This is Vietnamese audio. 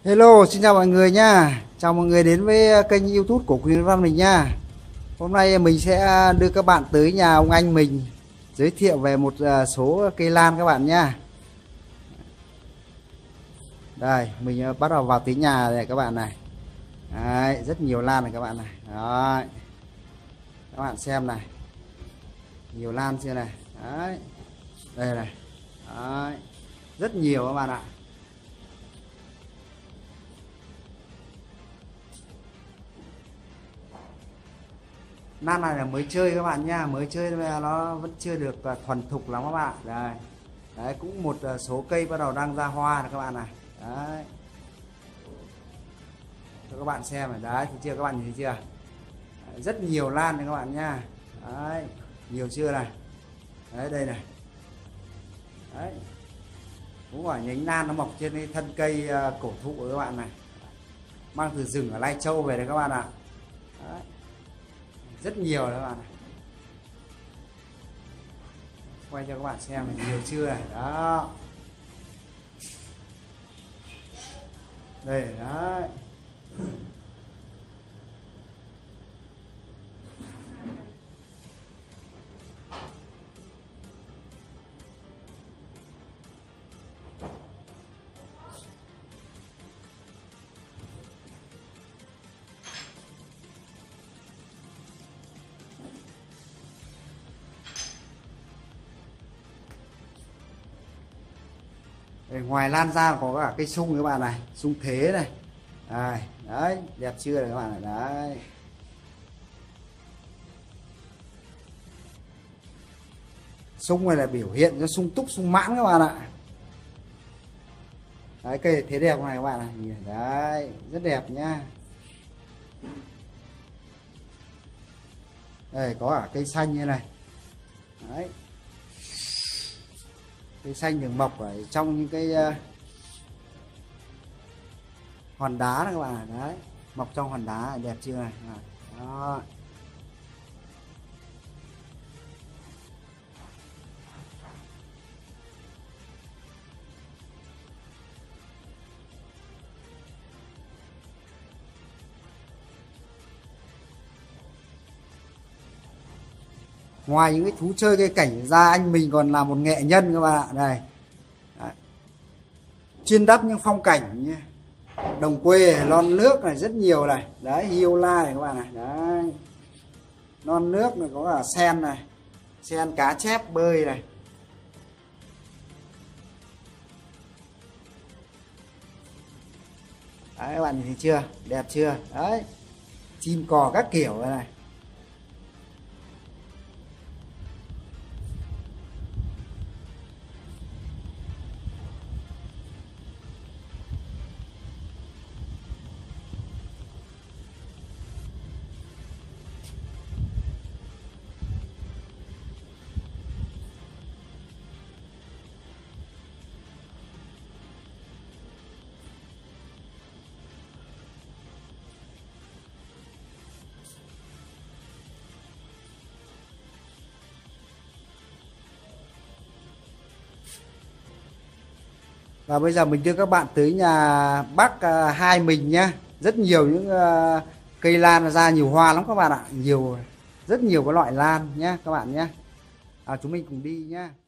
Hello, xin chào mọi người nha. Chào mọi người đến với kênh YouTube của Quyền Văn mình nha. Hôm nay mình sẽ đưa các bạn tới nhà ông anh mình giới thiệu về một số cây lan các bạn nha. Đây, mình bắt đầu vào tới nhà này các bạn này. Đấy, rất nhiều lan này các bạn này. Đấy. Các bạn xem này. Nhiều lan chưa này. Đấy. Đây này. Đấy. Rất nhiều các bạn ạ. Lan này là mới chơi các bạn nha, mới chơi nó vẫn chưa được thuần thục lắm các bạn. Đây. Đấy, cũng một số cây bắt đầu đang ra hoa này các bạn này. Đấy. Cho các bạn xem này, đấy, thấy chưa các bạn, nhìn thấy chưa? Đấy, rất nhiều lan này các bạn nha. Đấy, nhiều chưa này. Đấy, đây này. Đấy. Cũng ở nhánh lan nó mọc trên cái thân cây cổ thụ của các bạn này. Mang từ rừng ở Lai Châu về đấy các bạn ạ. Đấy. Rất nhiều đấy các bạn này. Quay cho các bạn xem này, nhiều chưa này. Đó. Đây đấy. Đây, ngoài lan ra có cả cây sung các bạn này, sung thế này. Đây, đấy, đẹp chưa này các bạn này, đấy. Sung này là biểu hiện cho sung túc, sung mãn các bạn ạ. Đấy, cây thế đẹp này các bạn này, đấy, rất đẹp nhá. Đây có cả cây xanh như này. Đấy. Cây xanh thường mọc ở trong những cái hòn đá này các bạn này, đấy, mọc trong hòn đá đẹp chưa này. Đó. Ngoài những cái thú chơi cây cảnh ra, anh mình còn là một nghệ nhân các bạn ạ. Đây. Đấy. Chuyên đắp những phong cảnh như đồng quê, non nước này rất nhiều này. Đấy, hiêu la này các bạn này. Đấy. Non nước này có cả sen này. Sen cá chép bơi này. Đấy các bạn nhìn thấy chưa? Đẹp chưa? Đấy. Chim cò các kiểu này. Và bây giờ mình đưa các bạn tới nhà bác hai mình nhé. Rất nhiều những cây lan ra nhiều hoa lắm các bạn ạ. Rất nhiều cái loại lan nhé các bạn nhé. Chúng mình cùng đi nhé.